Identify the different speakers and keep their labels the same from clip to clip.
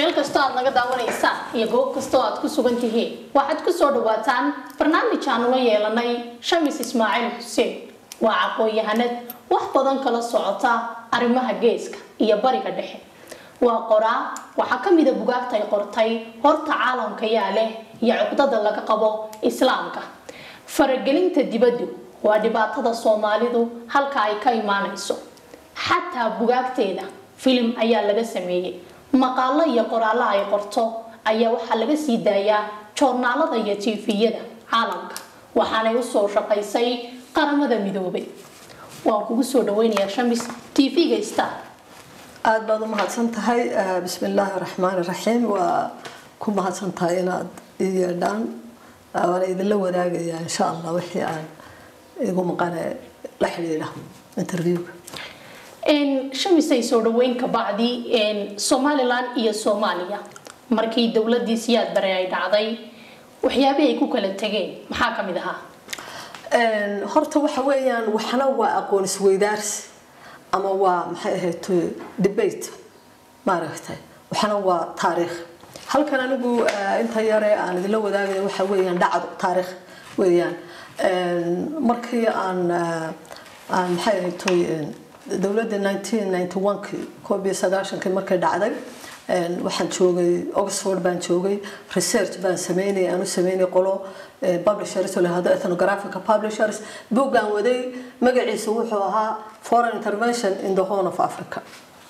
Speaker 1: meel kasta aad naga daawanaysaa iyo goob kasta aad ku sugan tihiin waxaad ku soo dhawaataan barnaamij aan ula yeelanay Shamis Ismaaciil Xuseen waa aqoon-yahanad wax badan kala socota arrimaha geeska iyo bariga dhexe waa qoraa waxa kamid ah buugaagta ay qortay horta caalamka yaale iyo caqdada laga qabo islaamka faragelinta dibadda waa dhibaatada Soomaalidu halka ay ka imaanayso xataa buugaagteeda film ayaa laga sameeyay maqaalo iyo qoraalo ay qorto ayaa waxa laga sii daayaa joornaalada iyo TV-yada caalamka waxaanay u soo shaqaysay qaramada midoobay waan kugu soo dhaweynayaa Shamis TV-ga Star
Speaker 2: aad baad u mahadsan tahay bismillaahir rahmaanir rahiim waa ku mahadsan tahay inaad iyadaan waan idin la wadaagayaa insha Allah wixii aan igu maqanay la xiriira interview-ga
Speaker 1: Shamis ay soo dhaweyn ka bacdi Somaliland iyo Soomaaliya markii dawladii siyaad bare ay dhacday waxyaabo ay ku kala tageen maxaa kamid ahaa
Speaker 2: horta waxa weeyaan waxna waa aqoon isweydaarsi ama waa maxay ahayd debate maaragtay waxna waa taariikh halkan anigu inta yare aan idin la wadaagayo waxa weeyaan dhacdo taariikh weeyaan markii aan maxay ahayd dawladda 1991 koobiyo sagaashankii markay dhacday waxaan joogay Oxford baan joogay research baan sameynay aanu sameynay qolo publishers oo lahada ethnographic publishers buugaan waday magaciisu wuxuu ahaa foreign intervention in the Horn of Africa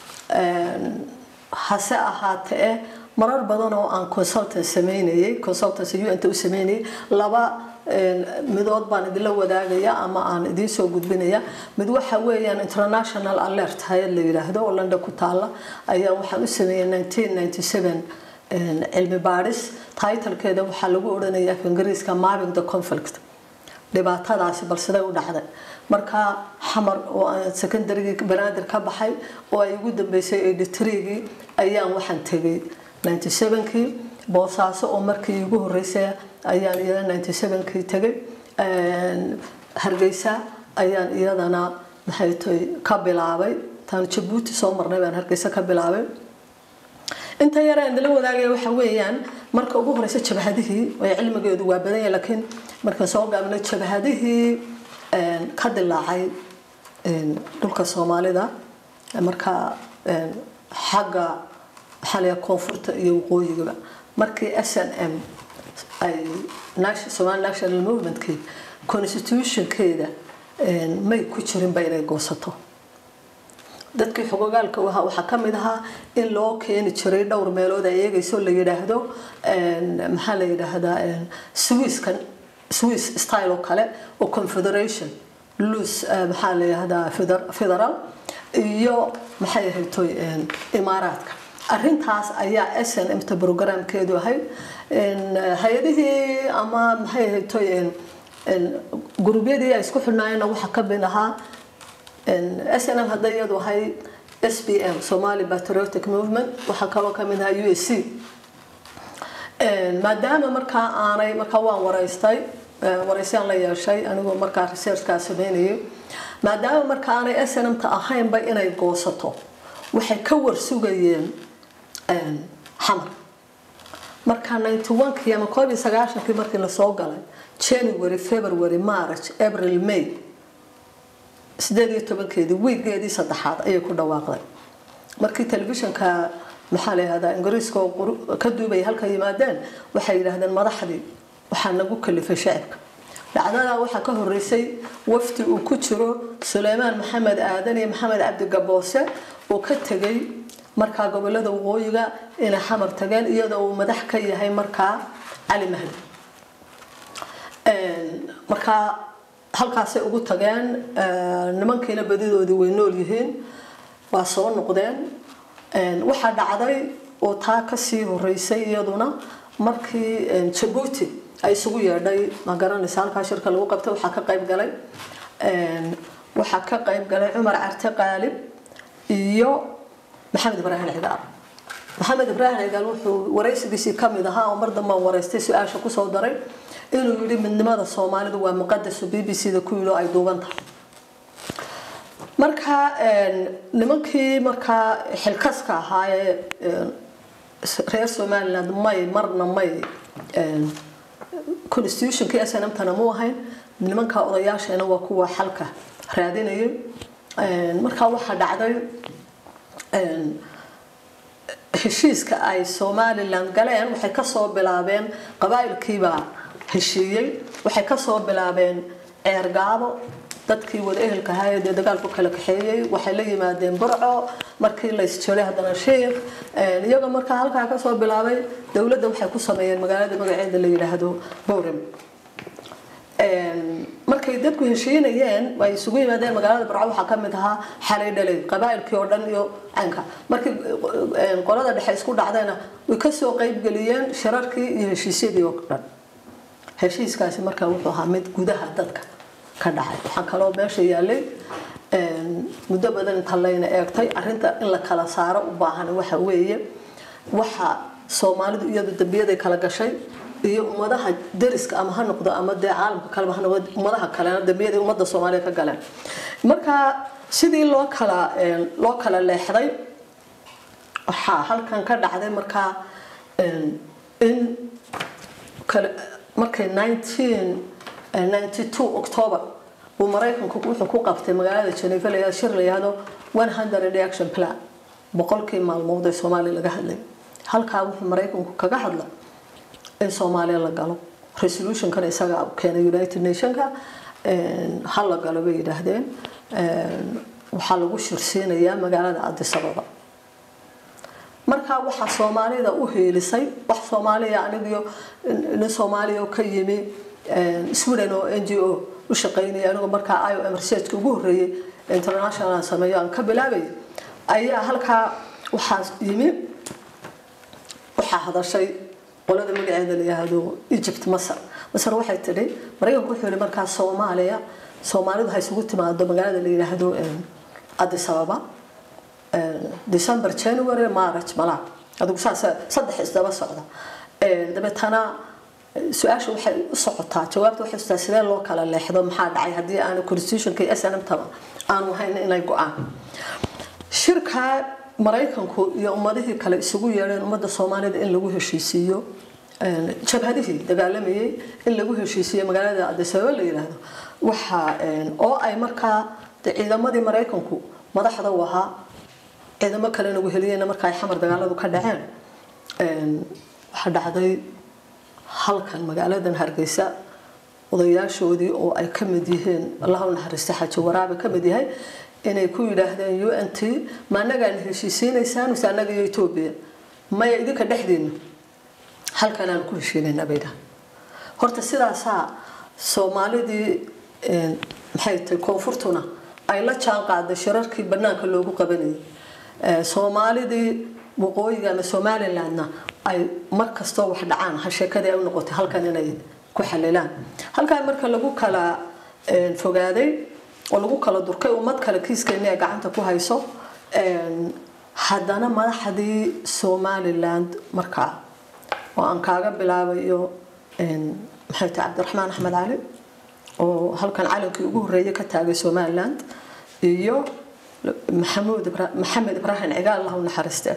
Speaker 2: hase ahaatee marar badan oo aan consultancy UN u sameynay laba midood baan idin la wadaagaya ama aan idin soo gudbinaya mid waxa weeyaan international alert hay'ad la yiraahdo oo London ku taala ayaa waxaan u sameeyay 1997 cilmi baaris title-keeda waxa lagu oranayaa Ingiriiska mapping the conflict dhibaatadaasi balsada u dhacday marka xamar oo secondary banaadir ka baxay oo ay ugu dambeysay 83-gii ayaan waxaan tagay 97-kii boosaaso oo markii ugu horeysay ayaan iyada 97-kii tagay Hargeysa ayaan iyadana maxay tahay ka bilaabay tan Djibouti soo marnay baan Hargeysa ka bilaabay inta yar aan la wadaagay waxa weeyaan marka ugu horeysay jabhadihii way cilmigeedu waa badan yahay laakiin marka soo gaabnay jabhadihii ka dilaacay dhulka Soomaalida marka xagga xalaya koonfurta iyo waqooyiga markii SNM ay Somali National Movement-kii constitution-keeda may ku jirin bay inay goosato dadkii xogogaalka waxa kamid ahaa in loo keeni jiray dhowr meelood ay eegayso la yiraahdo maxaa la yiraahdaa Swiss style oo kale oo confederation loose maxaa la yiraahdaa federal iyo maxay ahayd imaaraadka arrintaas ayaa SNM ta programkeedu ahayd hay'adihii ama maxay ahayd gurubyadii ay isku xidhnaayeen waxa ka mid ahaa SNM hadda iyadu ahay SPM Somali Patriotic Movement waxa kaloo ka mid ahaa USC maadaama marka aanay marka waan wareysaan la yeeshay anigoo marka research ka sameynayay maadaama marka aanay SNM ta ahayn ba inay goosato waxay ka warsugayeen xamar marka 91-kii ama 1990-kii markii la soo galay January February March April May 18-keedii weekgeedii saddexaad ayay ku dhawaaqday markii television-ka maxaa la yiraahdaa Ingiriiska ka duubay halka yimaadeen waxay yiraahdeen madaxdii waxa nagu kalifay shacabka dhacdada waxa ka horeysay wafdi uu ku jiro Suleymaan Maxamed Aadan iyo Maxamed Cabdi Gaboose oo ka tagay marka gobolada waqooyiga in xamar tageen iyadoo uu madax ka yahay marka Ali Mahdi marka halkaas ay ugu tageen nimankeena badidoodii way nool yihiin waa soo noqdeen waxa dhacday oo taa ka sii horeysay iyaduna markii Djibouti ay isugu yeedhay ma garanaysaa halka shirka lagu qabtay waxa ka qayb galay Umar Carte Qaalib iyo محمد إبراهيم العقال محمد إبراهيم العقال وحو ورئيس بيسي كامل دها ومرضى ما ورئيستي سؤال شكو صدري إنه يريد من لماذا الصومالي هو مقدس BBC ده كله أي دوغانتا marka nimankii marka xilkaska ahaa reer Somaliland may marna may constitution ka SNM-tana muu ahayn nimanka odayaasheena waa kuwa xalka raadinayay marka waxa dhacday heshiiska ay Somaliland galeen waxay ka soo bilaabeen qabaa'ilkiiba heshiiyay waxay ka soo bilaabeen eergaabo dadkii wada ehelka hay'adda dagaalku kala kaxeeyay waxay la yimaadeen Burco markii la isjooray hadana sheekh iyaga marka halka ka soo bilaabay dawladda waxay ku sameeyeen magaalada magaceeda la yiraahdo Boorem markay dadku heshiinayeen way isugu yimaadeen magaalada Burco waxa ka mid ahaa xalay dhalay qabaa'ilkii oo dhan iyo aanka markii qolada dhexe isku dhacdayna way ka soo qayb galiyeen shirarkii iyo heshiisyadii oo dhan heshiiskaasi marka wuxuu ahaa mid gudaha dadka ka dhacay waxa kale oo meesha yaalay muddo badan inta layna eegtay arinta in la kala saaro u baahan waxa weeye waxa Soomaalidu iyadu dambiyada kala gashay iyo ummadaha dariska ama ha noqdo ama caalamka kale ha noqdo ummadaha kale dambiyada ummadda Soomaaliyeed ka galeen marka sidii loo kala leexday waxa halkan ka dhacday marka in markay 1992 October uu Mareykanku wuxuu ku qabtay magaalada Geneva ee shir la yiraahdo 100 Action Plan boqolkii maalmood ee Soomaaliya laga hadlay halka wuxuu Mareykanku kaga hadlay in Soomaaliya la galo resolution kan isaga keenay United Nations-ka hal la galo bay yiraahdeen waxa lagu shirsiinayaa magaalada Addis Ababa marka waxa Soomaalida u heelisay wax Soomaaliya aniga in Soomaaliya ka yimi Sweden oo NGO u shaqeynaya aniga marka IOM research ugu horeeyay international sameeyaan ka bilaabay ayaa halka waxa yimi waxa hadashay qolada magaceeda la yiraahdo Egypt Masar waxay tiri Mareykanku wuxuu yiri marka Soomaalidu waxay isugu timaado magaalada la yiraahdo Addis Ababa December January March mala adigu saddex isdaba socda dabeetana su'aashu waxay u socotaa jawaabtu waxay istaa sidee loo kala leexdo maxaa dhacay hadii aan constitution-ka SNM-taba aan wahayn inay go'aan shirka Mareykanku iyo ummadihii kale isugu yeereen ummadda Soomaaliyeed in lagu heshiisiyo jabhadihii dagaalamayay in lagu heshiisiyo magaalada Addis Ababa la yiraahdo waxa oo ay marka ciidamadii Mareykanku madaxda waxa ciidamo kale nagu heliyeen marka ay xamar dagaaladu ka dhaceen waxa dhacday halkan magaaladan Hargeysa odayaashoodii oo ay ka mid yihiin Allah u naxariisto Xaji Waraabe ka mid yahay inay ku yiraahdeen UNT ma anaga heshiisiinaysaan anaga iyo Itoobiya ma idinka dhexdeena halkan aan ku heshiinayna bayda horta sidaas Soomaalidii maxay tahay koonfurtuna ay la jaan qaaday shirarkii banaanka loogu qabanayay Soomaalidii waqooyiga ama Somalilandna ay markasta wax dhacaan sheekada ay noqotay halkan inay ku xalilaan halkan marka lagu kala fogaaday oo lagu kala durkay ummad kale kiiskeena gacanta ku hayso haddana madaxdii Somaliland marka oo aan kaaga bilaabayo maxay tahay Cabdiraxmaan Axmed Cali oo halkan calankii ugu horeeyay ka taagay Somaliland iyo Maxamed Ibrahim Cigaal Allah u naxariisto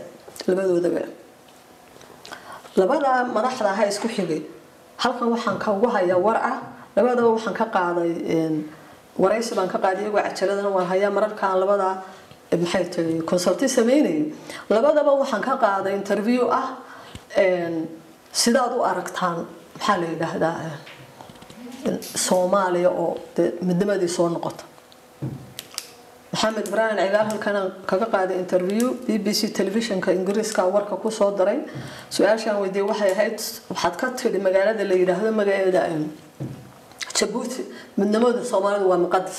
Speaker 2: labada madaxda ha isku xigay halkan waxaan ka ugu hayaa war labada waxaan ka qaaday waraysi baan ka qaaday iyagu cajaladana waan hayaa mararka labada maxay tahay consulting sameynay labadaba waxaan ka qaaday interview sidaad u aragtaan maxaa la yiraahdaa Soomaaliya oo midnimadii soo noqoto Maxamed Ibrahim Cigaal halkan kaga qaaday interview BBC television-ka Ingiriiska warka ku soo daray su'aashan weydiiyay waxay ahayd waxaad ka tiri magaalada la yiraahdo magaceeda Djibouti midnimada Soomaalidu waa muqadas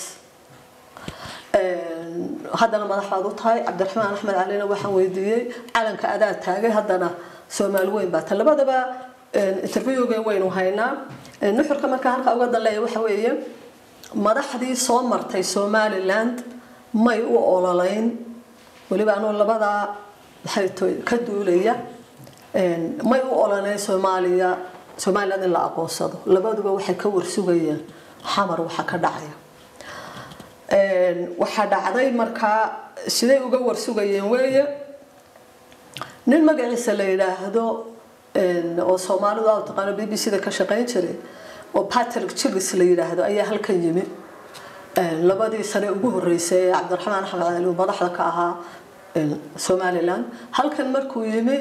Speaker 2: haddana madaxda u tahay Cabdiraxmaan Axmed Calina waxaan weydiiyay calanka adaa taagay haddana Soomaali weyn baa talabadaba interview-ga weyn u haynaa nuxurka marka halka uga dalay waxa weeye madaxdii soo martay Somaliland may u ololayn waliba anoo labada maxay ka duulaya may u ololayn Somaliland la aqoonsado labaduba waxay ka warsugayeen xamar waxa ka dhacaya waxa dhacday marka siday uga warsugayeen weeye nin magaciisa la yiraahdo oo Soomaalidu aad taqaan BBC-da ka shaqeyn jiray oo Patrick Chillis la yiraahdo ayaa halkan yimi labadii sano ugu horeysay Cabdiraxmaan Axmed Cali oo madaxda ka ahaa Somaliland halkan markuu yimi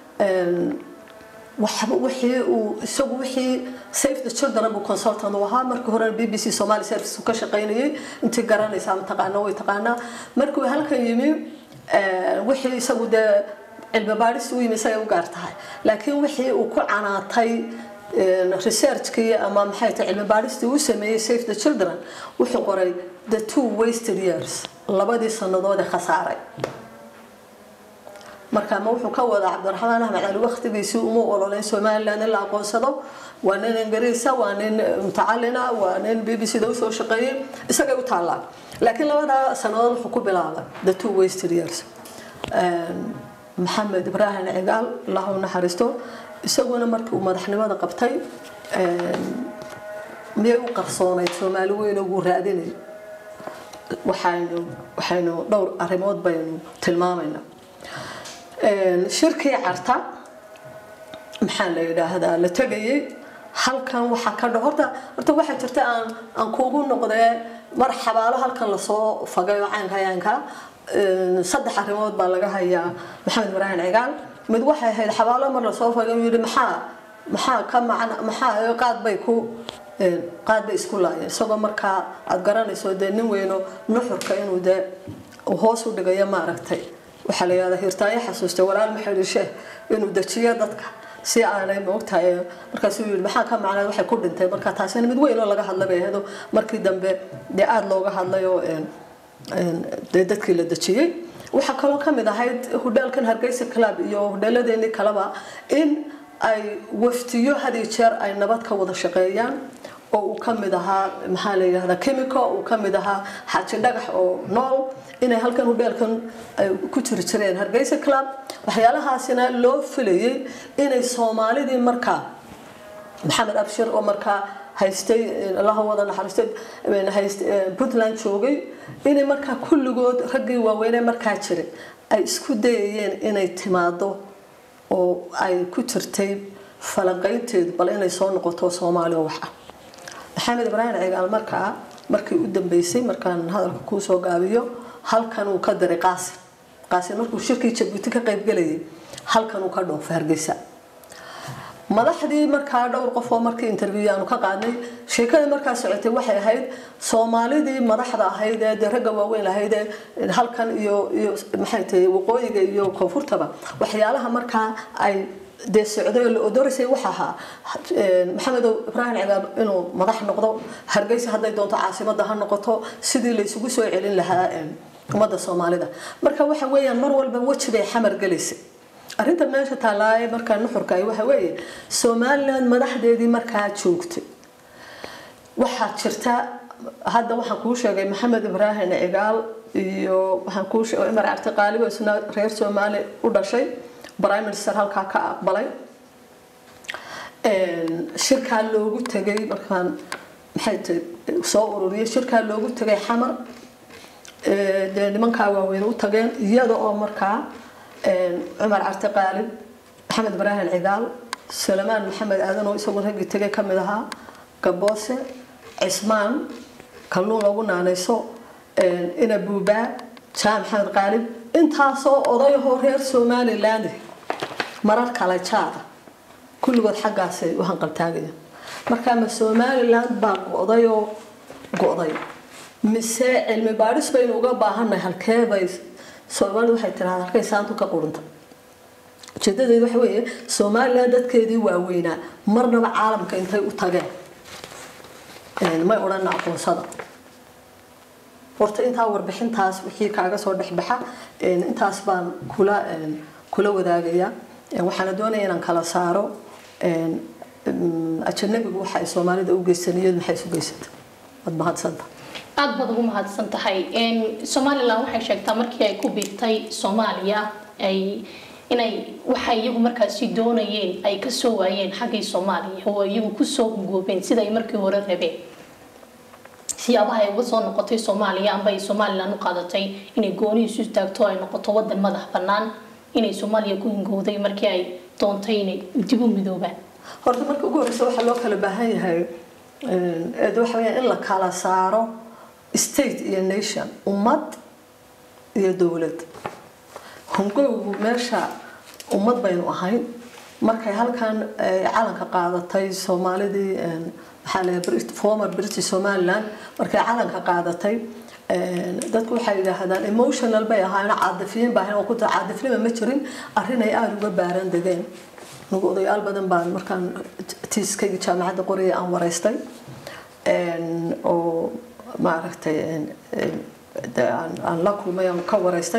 Speaker 2: wixii Save the Children buu consultant u ahaa markii hore BBC Somali Service ka shaqeynayay intii garanaysa taqaano way taqaanaa markii halkan yimi wixii isagu de cilmi baaris uu yimi say u gaartahay laakiin wixii uu ku canaatay research-kii ama maxay tahay cilmi baaristii uu sameeyay Save the Children wuxuu qoray the 2 wasted years labadii sanadood ee khasaaray marka ma wuxuu ka wada Cabdiraxmaan Axmed Cali waqtigiisii uu ololay Somaliland la aqoonsado waa nin Ingiriis waa nin mutacalina waa nin BBC-da soo shaqeeyay isaga u taalaa laakiin labada sanadood wuxuu ku bilaabay the 2 wasted years Maxamed Ibrahim Cigaal Allahu naxariisto isaguna markii uu madaxnimada qabtay miyay u qarsoonay Soomaali weyn ugu raadinay waxaynu dhowr arrimood baynu tilmaamayna shirkii Carta maxaa la yiraahdaa la tagayay halkan waxa ka horta waxa jirta aan kuugu noqday marxabaalo halkan la soo fagayo caanka saddex arrimood baa laga hayaa Maxamed Ibrahim Cigaal mid waxay ahayd xabaalo mar la soo fagayo yiri maxaa ka macna maxaa qaad bay isku laayeen isagoo markaa aad garanayso nin weyno nuxurka inuu de hoos u dhigayo ma aragtay waxa la yiraahdaa hirtaayo xasuusta walaal maxay dhashay inuu dajiyo dadka si aanay moogtahay markaas uu yiri maxaa ka macnaa waxay ku dhintay marka taasina mid weyn oo laga hadlay hado markii dambe aad looga hadlayo dadkii la dajiyay waxa kaloo kamid ahayd hudaalkan Hargeysa Club iyo hudaladeeni kalaba in ay waftiyo hadii jeer ay nabad ka wada shaqeeyaan oo uu kamid ahaa maxaa la yiraahdaa chemical uu kamid ahaa xaaji dhagax oo nool inay halkan hudaalkan ku jireen Hargeysa Club waxyaalahaasina loo filayay inay Soomaalidii markaa Maxamed Abshir oo markaa haystay Allah wada naxariistay Puntland joogay inay markaa kulligood raggii waaweyn markaa jiray ay isku dayeen inay timaado oo ay ku jirtay falanqaynteed bal inay soo noqoto Soomaaliya waxa Maxamed Ibrahim Cigaal markii u dambeysay markaan hadalka ku soo gaabiyo halkan uu ka diray Qaasim markuu shirkii Jabuuti ka qayb galayay halkan uu ka dhoofay Hargeysa madaxdii markaa dhowr qof oo markii interview aanu ka qaadnay sheekada markaa socotay waxay ahayd Soomaalidii madaxda ahayd ee ragga waaweyn ahayd halkan iyo maxay tahay waqooyiga iyo koonfurtaba waxyaalaha markaa ay de socday oo dorisay waxa ahaa Maxamed Ibrahim Cigaal inuu madax noqdo Hargeysa haday doonto caasimada ha noqoto sidii la isugu soo celin lahaa umada Soomaalida marka waxa weeyaan mar walba wajibay xamar galisay arinta meesha taalaay marka nuxurka ay waxa weeye Somaliland madaxdeedii markaa joogtay waxa jirta hadda waxaan ku sheegay Maxamed Ibrahim Cigaal iyo waxaan ku sheegay Umar Cabdi Qaalib oo isna reer Soomaali u dhashay Prime Minister halka ka aqbalay shirka loogu tagay markaan maxay soo ururiyay shirka loogu tagay xamar nimanka waaweyn u tageen iyada oo markaa Umar Cabdi Qaalib Maxamed Ibrahim Cigaal Suleymaan Maxamed Aadan oo isagu rag tagay kamid ahaa Gaboose Cismaan kalluun lagu naanayso ina buuba Jaam Maxamed Qaalib intaasoo oday hor reer Somaliland marar kala jaada kulligood xaqaasay u hanqaltaagaya marka ma Somaliland baa go'day mise cilmi baaris bay uga baahanay halkee bay Soomaalidu waxay tiraahdaa halkay saantu ka qurunta jeedadeedu waxa weeye Somaliland dadkeedii waaweynaa marnaba caalamka intay u tageen ma oran aqoonsada horta inta warbixintaas wixii kaaga soo dhaxbaxa intaas baan kula wadaagaya waxaan doonayaa inaan kala saaro ajnabigu waxa ay Soomaalida u geysanayeen maxay soo geysatay wad mahadsanta
Speaker 1: aad baad ugu mahadsan tahay Somaliland waxay sheegtaa markii ay ku biirtay Soomaaliya ay inay waxa iyagu markaasi doonayeen ay ka soo waayeen xaqii Soomaaliya oo iyagu ku soo goobeen sida ay markii hore rabeen siyaabaha ay uga soo noqotay Soomaaliya amba ay Somaliland u qaadatay inay gooni isu taagto ay noqoto wadan madax bannaan inay Soomaaliya ku hingowday markii ay doontay inay dib u midoobaan
Speaker 2: horta marka ugu horeysa waxa loo kala baahan yahay waxa weeyaan in la kala saaro state iyo nation ummad iyo dawlad hungowgu meesha ummad baynu ahayn markay halkan calanka qaadatay Soomaalidii waxa la former British Somaliland markay calanka qaadatay dadku waxay yiraahdaan emotional bay ahaayeen caadifiin baahan oo ku caadifnimo ma jirin arrin ay aad uga baaran degeen nugu odayaal badan baan markaan tiiskayga jaamacadda Qoriya aan wareystay oo maaragtay aan la kulmay aan ka wareystay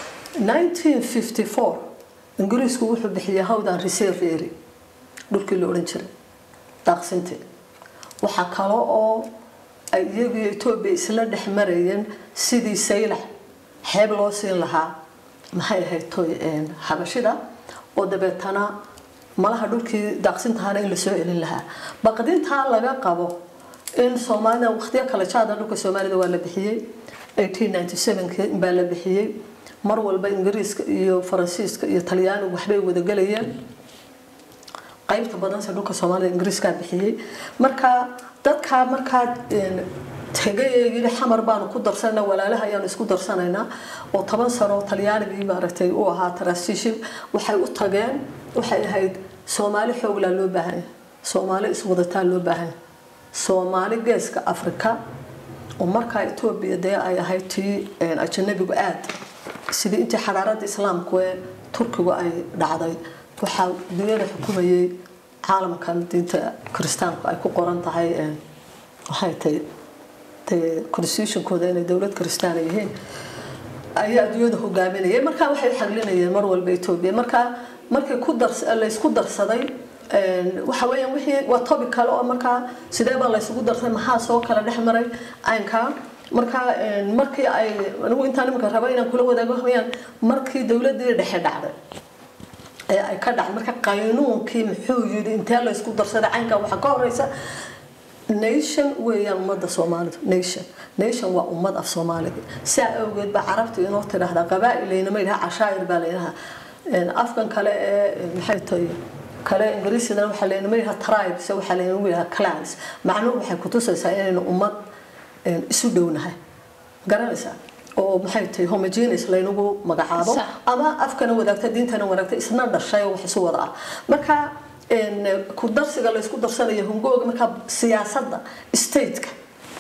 Speaker 2: 1954 ingiriisku wuxuu bixiyay hawdan reserve area dhulkii la oran jiray daaqsintii waxa kale oo ay iyagu Itoobiya isla dhex marayeen sidii saylax xeeb loo siin lahaa maxay ahayd toy xabashida oo dabeetana malaha dhulkii daaqsintaana in la soo celin lahaa baqdinta laga qabo in Soomaalida waqtiga kala jaada dhulka Soomaalida waa la bixiyay 1897 baa la bixiyay mar walba Ingiriiska iyo Faransiiska iyo Talyaanigu waxbay wada galayeen qaybta badan dhulka Soomaalida Ingiriiska bixiyay marka dadka marka tagayay xamar baan ku darsanaa walaalaha ayaan isku darsanaynaa oo 10 sano Talyaanigii maaragtay oo ahaa transition waxay u tageen waxay ahayd Soomaali xoog la loo baahan Soomaali is wadataa loo baahan Soomaali geeska Afrika oo marka Itoobiya ay ahayd tii ajnabigu aad sidii intii xaraarada islaamku ee Turkigu ay dhacday waxa dunida xukumayay caalamkan diinta Kiristaanku ay ku qoran tahay waxay tahay constitution kooda inay dawlad Kiristaan yihiin ayaa dunida hogaaminayay marka waxay xaglinayeen mar walba Itoobiya markay ku la isku darsaday waxa weeyaan wixii waa topic kale oo marka sidee baa la isugu darsay maxaa soo kala dhex maray aynka markii ay anigu intaan imika raba inaan kula wadaago waxaan markii dawladda dhexe dhacday ay ka dhacday marka qaynuunkii muxuu yiri inta la isku darsaday aynka waxa ka horeysa nation weeyaan ummadda Soomaalida nation waa ummad af Soomaaliga saa awgeed ba carabtu inoo tiraahdo qabaa'ileyna ma ilaha cashaa'ir baa leeyahay afkan kale maxay tahay kale Ingiriisiga waxa leeyahay tribes waxa leeyahay clans macnuhu waxay ku tusaysaa inaynu ummad isu dhownahay garanaysa oo maxay tahay homogeneous laynagu magacaabo ama afkana wadaagta diintana wadaagta isna dhashay wax isu wada ah marka ku darsiga la isku darsanayo hungooga marka siyaasadda state-ka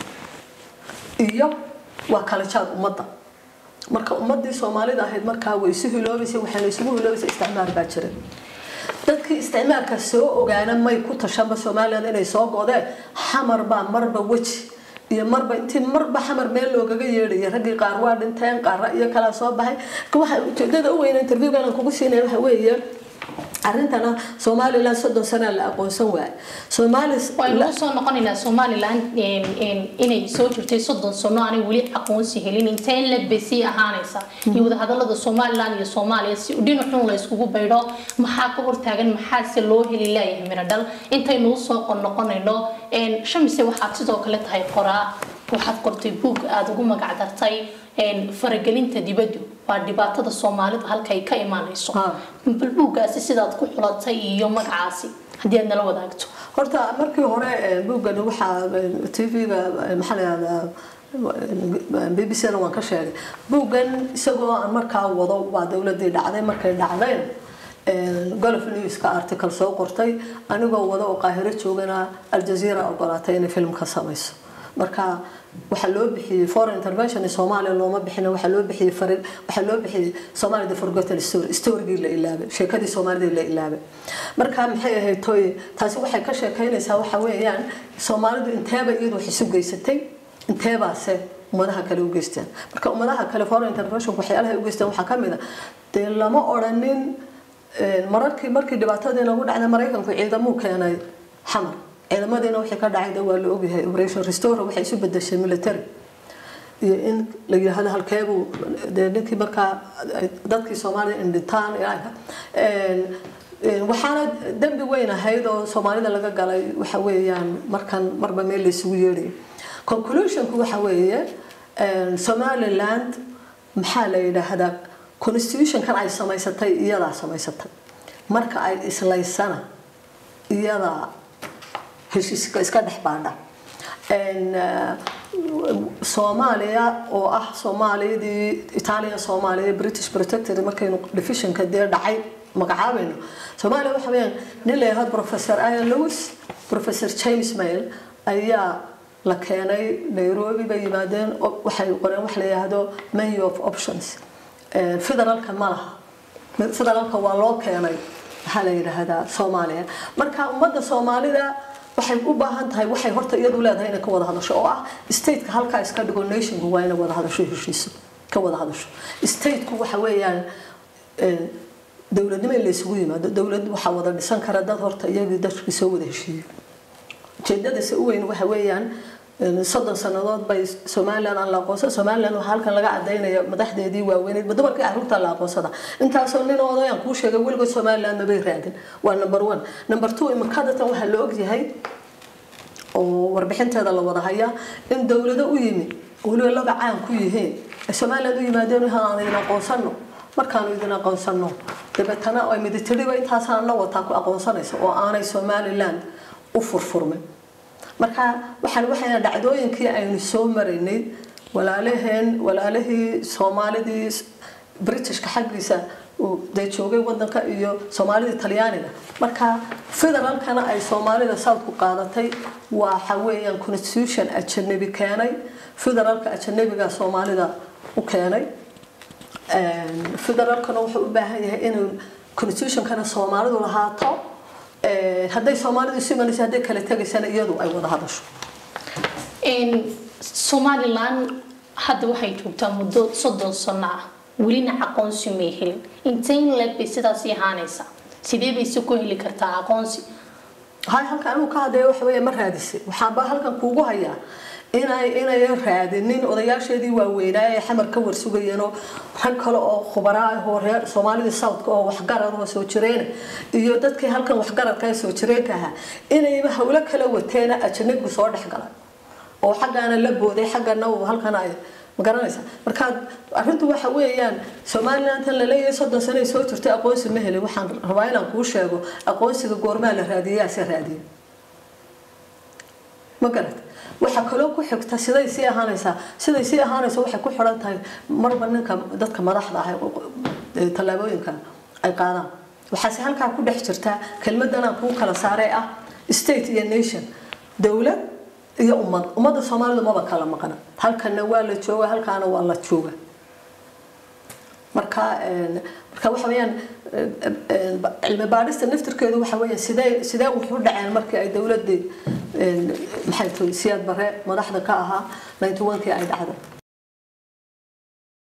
Speaker 2: iyo waa kala jaad ummadda marka ummadii Soomaalida ahayd marka way isu hiloobaysay waxay isugu hiloobaysay isticmaar baa jiray dadkii isticmaalka soo ogaana may ku tashanba Soomaaliland inay soo goodeen xamar baa marba waji iyo marba intii marba xamar meel loogaga yeedhay ragii qaar waa dhinteen qaar iyo kala soo baxay waxa ujeedada u weyn interview-gan kugu siinay waxa weeye arintana Somaliland 30 sano la aqoonsan waay
Speaker 1: Soomaaliland soo noqonayna Somaliland inay soo jirtay 30 sano aanay wali aqoonsi helin inta la bisi ahaanaysa iyo wada hadallada Somaliland iyo Soomaaliya si dhinac la iskugu baydho maxaa ka hortaagan maxaa si loo heli lahayd miradal intaynu soo noqonayno shamise waxaad sidoo kale tahay qoraa waxaad qortay book aad ugu magac dartay faragelinta dibadda waa dhibaatada Soomaalida halkay ka imaanayso buugaasi sidaad ku xulatay iyo magacaasi hadii aad nala wadaagto
Speaker 2: horta markii hore buugan waxa TV-ga maxalada BBC-na waan ka sheegay buugan isagoo aan markaa wado waa dawladii dhacday markay dhacdeen Gulf News-ka article soo qortay anigoo wada oo Qaahiro joogana Al Jazeera ogolaatay in film ka samayso marka waxa loo bixiyay foreign intervention in Soomaaliya looma bixin waxa loo bixiyay farid waxa loo bixiyay Soomaalida forgotten story la ilaabay sheekadii Soomaalida la ilaabay marka maxay ahayd toy taasi waxay ka sheekaynaysaa waxa weeyaan Soomaalidu inteeba iyadoo xisu geysatay inteebaase ummadaha kale u geysteen marka ummadaha kale foreign intervention waxyaalaha u geysteen waxa kamid ah lama oranin markii dhibaatadii ugu dhacday Mareykanku ciidamo keenay xamar ciidamadina wixii ka dhacay waa la ogyahay operation restore waxay isu bedeshay military iyo in la yiraahdo halkeebu ninkii marka dadkii Soomaaliya indhitaan waxaana dambi weyn ahayd oo Soomaalida laga galay waxa weeyaan marba meel la isugu yeeray conclusion ku waxa weeye Somaliland maxaa la yiraahdaa constitution kan ay samaysatay iyada samaysatay marka ay islaysana iyada heshiiska iska dhaxbaadha Soomaaliya oo ah Soomaaliyadii Italian Soomaaliya British protected markaynu divisionka dhacay magacaabayno Soomaaliya waxa weeyaan nin leeyahay Professor Ian Lewis Professor James Mail ayaa la keenay Nairobi bay yimaadeen waxay qoreen wax la yiraahdo menu of options federaalka malaha federaalka waa loo keenay waxa la yiraahdaa Soomaaliya marka ummadda Soomaalida waxay u baahan tahay waxay horta iyadu leedahay inay ka wada hadasho oo ah state-ka halka iska dhigo nation-ku waa inay wada hadasho heshiiso ka wada hadasho state-ku waxa weeyaan dawladnimo la isugu yimaado dawladdu waxa wada dhisan kara dad horta iyagii dadkii soo wada heshiiyo jeedadase u weyn waxa weeyaan 30 sanadood bay Soomaaliland aan la aqoonsan Soomaaliland waxa halkan laga cadeynaya madaxdeedii waaweyn dumarkii carruurta la aqoonsada intaasoo nin odayaan ku sheegay weliba Soomaaliland ma bay raadin waa number 1 number 2 imakadatan waxa la og yahay oo warbixinteeda la wada haya in dawladda u yimi waliba laga caan ku yihiin Soomaaliland u yimaadeen waxaan idin aqoonsano markaan idin aqoonsano dabeetana ay miditiriba intaasaan la wata ku aqoonsanayso oo aanay Soomaaliland u furfurmin marka waxaan dhacdooyinkii aynu soo maraynay walaalahii Soomaalidii British ka xaqiisa oo day joogay wadanka iyo Soomaalida Talyaaniga marka federaalkana ay Soomaalida South ku qaadatay waxa weeyaan constitution ajnabi keenay federaalka ajnabiga Soomaalida u keenay federaalkana wuxuu u baahan yahay inuu constitution kana Soomaalidu lahaato hadday Soomaalidu simanaysa hadday kala tagaysana iyadu ay wada hadasho
Speaker 1: Somaliland hadda waxay joogtaa muddo 30 sano ah welina aqoonsi ma helin inteen leeb sidaas yahanaysa sidee bay ku heli kartaa aqoonsi
Speaker 2: halkan uu ka hadlay wax weeye ma raadisay waxa ba halkan kuugu haya inay raadinin odayaasheedii waaweynaa ee xamar ka warsugayeen oo rag kale oo khubaraa ah oo reer Soomaalida South oo wax garad oo soo jireen iyo dadkii halkan wax garad ka soo jireen ka inay hawlo kala wateen ajnabigu soo dhaxgalay oo xaqana la booday xaqana oo halkan ay magaranaysa marka arintu waxa weeyaan Soomaaliland tan la leeyahay 30 sano soo jirtay aqoonsi ma helin waxaan rabaa inaan ku sheego aqoonsiga goorma la raadiyaa si raadiyo magarat waxa kale ku xigta siday si ahaanaysa waxa ku xiran tahay marba ninka dadka madaxda ah talaabooyinka ay qaadaan waxa si halka ku dhex jirta kelmadana ku kala saaray ah state iyo nation dawlad iyo ummadda Soomaalidu ma kala maqana halkana waa la jooga halkaana waa la jooga marka waxa weeyaan cilmi baarista naftirkeedu waxa weeyaan sidee wuxuu dhacay markii ay dawladda maxay tahay siyaad bare madaxda ka ahaa 91kii ay dhacday